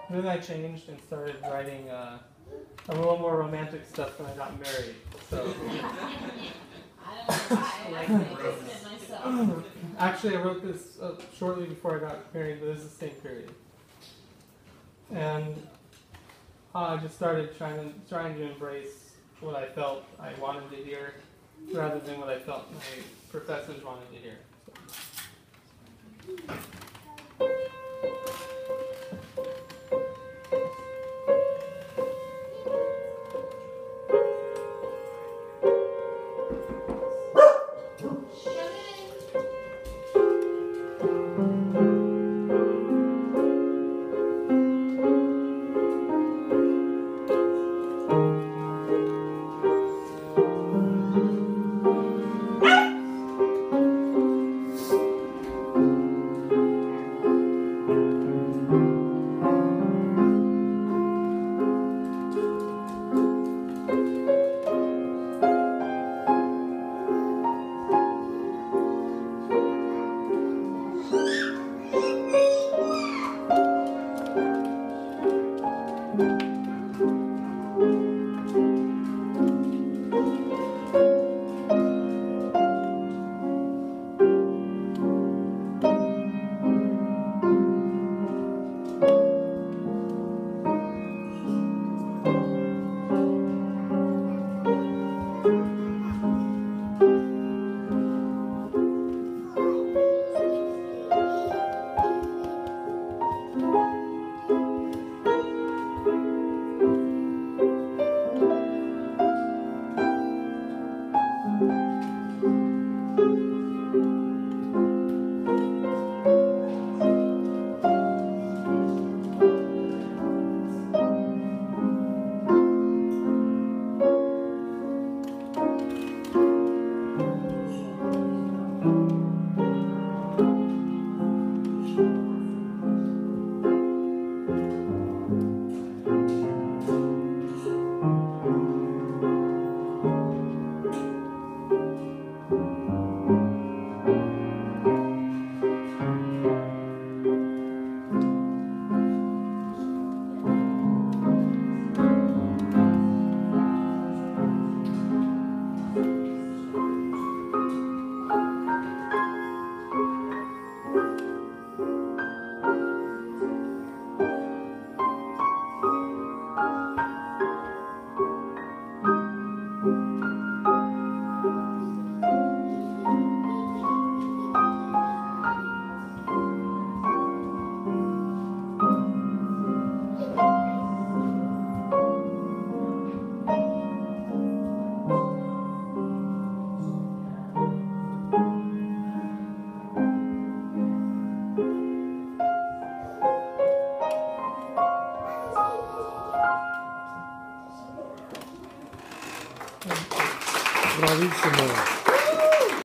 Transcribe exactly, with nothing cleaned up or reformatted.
Then I changed and started writing uh, a little more romantic stuff when I got married. So I don't know why. I wrote it myself. actually, I wrote this uh, shortly before I got married, but this is the same period. And uh, I just started trying to trying to embrace what I felt I wanted to hear, rather than what I felt my professors wanted to hear. So. Bravissimo.